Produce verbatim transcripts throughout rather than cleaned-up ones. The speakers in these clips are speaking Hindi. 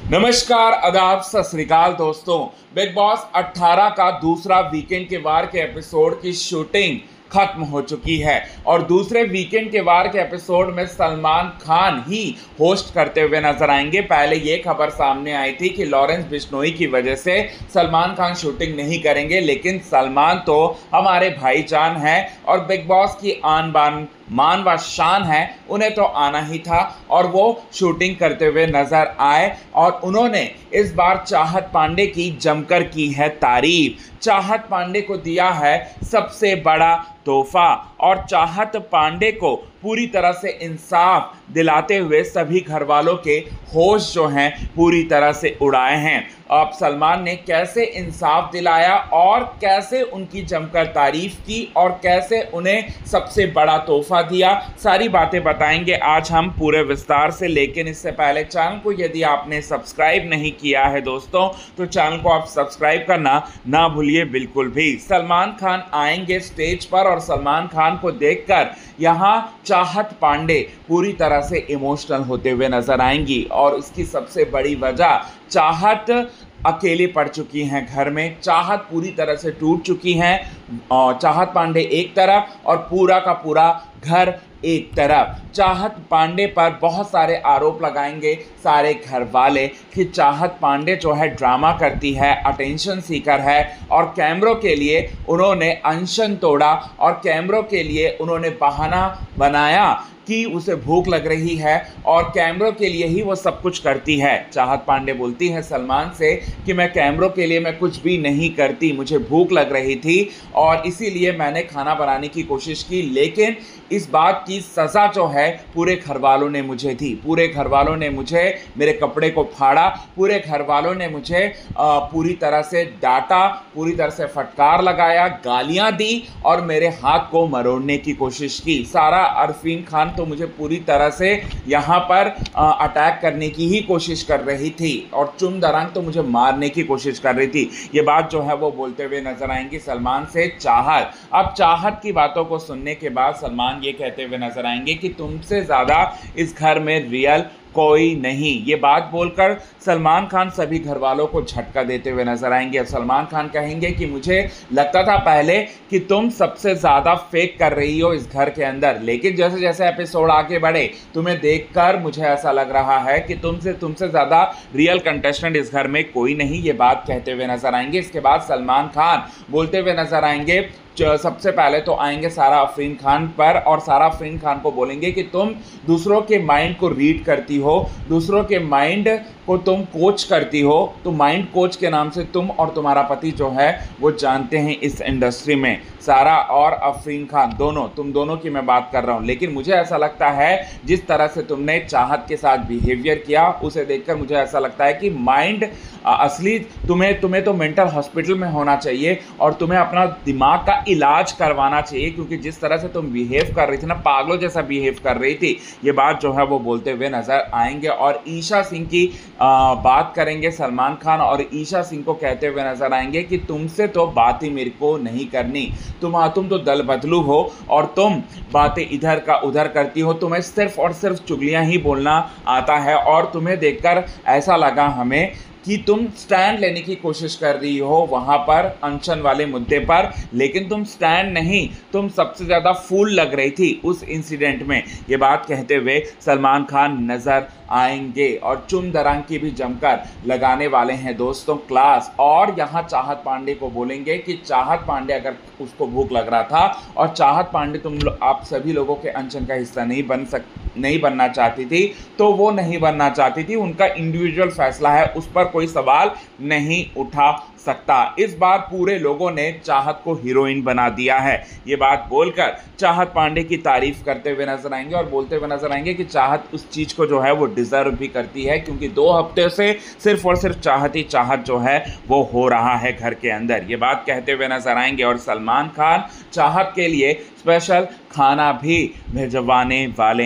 नमस्कार, आदाब, सत श्री अकाल दोस्तों। बिग बॉस अठारह का दूसरा वीकेंड के वार के एपिसोड की शूटिंग खत्म हो चुकी है और दूसरे वीकेंड के वार के एपिसोड में सलमान खान ही होस्ट करते हुए नजर आएंगे। पहले ये खबर सामने आई थी कि लॉरेंस बिश्नोई की वजह से सलमान खान शूटिंग नहीं करेंगे, लेकिन सलमान तो हमारे भाईजान हैं और बिग बॉस की आन बान मान व शान है, उन्हें तो आना ही था और वो शूटिंग करते हुए नजर आए और उन्होंने इस बार चाहत पांडे की जमकर की है तारीफ। चाहत पांडे को दिया है सबसे बड़ा तोहफा और चाहत पांडे को पूरी तरह से इंसाफ दिलाते हुए सभी घर वालों के होश जो हैं पूरी तरह से उड़ाए हैं। अब सलमान ने कैसे इंसाफ दिलाया और कैसे उनकी जमकर तारीफ की और कैसे उन्हें सबसे बड़ा तोहफा दिया, सारी बातें बताएंगे आज हम पूरे विस्तार से। लेकिन इससे पहले चैनल को यदि आपने सब्सक्राइब नहीं किया है दोस्तों, तो चैनल को आप सब्सक्राइब करना ना भूलिए बिल्कुल भी। सलमान खान आएंगे स्टेज पर और सलमान खान को देखकर यहाँ चाहत पांडे पूरी तरह से इमोशनल होते हुए नजर आएंगी और इसकी सबसे बड़ी वजह चाहत अकेले पड़ चुकी हैं घर में। चाहत पूरी तरह से टूट चुकी हैं और चाहत पांडे एक तरफ और पूरा का पूरा घर एक तरफ। चाहत पांडे पर बहुत सारे आरोप लगाएंगे सारे घर वाले कि चाहत पांडे जो है ड्रामा करती है, अटेंशन सीकर है और कैमरों के लिए उन्होंने अनशन तोड़ा और कैमरों के लिए उन्होंने बहाना बनाया कि उसे भूख लग रही है और कैमरों के लिए ही वो सब कुछ करती है। चाहत पांडे बोलती है सलमान से कि मैं कैमरों के लिए मैं कुछ भी नहीं करती, मुझे भूख लग रही थी और इसीलिए मैंने खाना बनाने की कोशिश की, लेकिन इस बात की सज़ा जो है पूरे घर वालों ने मुझे दी। पूरे घर वालों ने मुझे मेरे कपड़े को फाड़ा, पूरे घर वालों ने मुझे पूरी तरह से डांटा, पूरी तरह से फटकार लगाया, गालियां दी और मेरे हाथ को मरोड़ने की कोशिश की। सारा अरफीन खान तो मुझे पूरी तरह से यहाँ पर अटैक करने की ही कोशिश कर रही थी और चुम दरंग तो मुझे मारने की कोशिश कर रही थी। ये बात जो है वो बोलते हुए नजर आएंगी सलमान से चाहत। अब चाहत की बातों को सुनने के बाद सलमान ये कहते हुए नजर आएंगे कि तुमसे ज़्यादा इस घर में रियल कोई नहीं। ये बात बोलकर सलमान खान सभी घर वालों को झटका देते हुए नजर आएंगे। अब सलमान खान कहेंगे कि मुझे लगता था पहले कि तुम सबसे ज़्यादा फेक कर रही हो इस घर के अंदर, लेकिन जैसे जैसे एपिसोड आगे बढ़े तुम्हें देखकर मुझे ऐसा लग रहा है कि तुमसे तुमसे ज़्यादा रियल कंटेस्टेंट इस घर में कोई नहीं। ये बात कहते हुए नजर आएंगे। इसके बाद सलमान खान बोलते हुए नजर आएंगे, सबसे पहले तो आएंगे सारा अफरीन खान पर और सारा अफरीन खान को बोलेंगे कि तुम दूसरों के माइंड को रीड करती हो, दूसरों के माइंड को तुम कोच करती हो, तो माइंड कोच के नाम से तुम और तुम्हारा पति जो है वो जानते हैं इस इंडस्ट्री में। सारा और अफरीन खान दोनों, तुम दोनों की मैं बात कर रहा हूँ, लेकिन मुझे ऐसा लगता है जिस तरह से तुमने चाहत के साथ बिहेवियर किया उसे देखकर मुझे ऐसा लगता है कि माइंड असली तुम्हें तुम्हें तो मेंटल हॉस्पिटल में होना चाहिए और तुम्हें अपना दिमाग का इलाज करवाना चाहिए, क्योंकि जिस तरह से तुम बिहेव कर रही थी ना, पागलों जैसा बिहेव कर रही थी। ये बात जो है वो बोलते हुए नजर आएंगे और ईशा सिंह की आ, बात करेंगे सलमान खान और ईशा सिंह को कहते हुए नजर आएंगे कि तुमसे तो बात ही मेरे को नहीं करनी, तुम तुम तो दल बदलू हो और तुम बातें इधर का उधर करती हो, तुम्हें सिर्फ और सिर्फ चुगलियां ही बोलना आता है और तुम्हें देखकर ऐसा लगा हमें कि तुम स्टैंड लेने की कोशिश कर रही हो वहाँ पर अनशन वाले मुद्दे पर, लेकिन तुम स्टैंड नहीं, तुम सबसे ज़्यादा फूल लग रही थी उस इंसिडेंट में। ये बात कहते हुए सलमान खान नज़र आएंगे और चुम दरंग की भी जमकर लगाने वाले हैं दोस्तों क्लास। और यहाँ चाहत पांडे को बोलेंगे कि चाहत पांडे अगर उसको भूख लग रहा था और चाहत पांडे तुम आप सभी लोगों के अनशन का हिस्सा नहीं बन सक नहीं बनना चाहती थी तो वो नहीं बनना चाहती थी, उनका इंडिविजुअल फैसला है, उस पर कोई सवाल नहीं उठा सकता। इस बार पूरे लोगों ने चाहत को हीरोइन बना दिया है। ये बात बोलकर चाहत पांडे की तारीफ करते हुए नजर आएंगे और बोलते हुए नजर आएंगे कि चाहत उस चीज़ को जो है वो डिज़र्व भी करती है, क्योंकि दो हफ्ते से सिर्फ और सिर्फ चाहत ही चाहत जो है वो हो रहा है घर के अंदर। ये बात कहते हुए नजर आएंगे और सलमान खान चाहत के लिए स्पेशल खाना भी भिजवाने वाले हैं। सिर्फ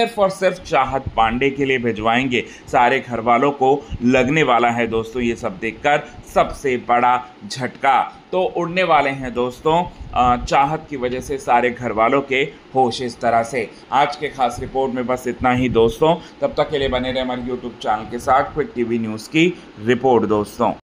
सिर्फ और सिर्फ चाहत पांडे के लिए भिजवाएंगे। सारे घर वालों को लगने वाला है दोस्तों ये सब देखकर सबसे बड़ा झटका। तो उड़ने वाले हैं दोस्तों चाहत की वजह से सारे घर वालों के होश इस तरह से। आज के खास रिपोर्ट में बस इतना ही दोस्तों, तब तक के लिए बने रहे हमारे यूट्यूब चैनल के साथ। क्विक टीवी न्यूज़ की रिपोर्ट दोस्तों।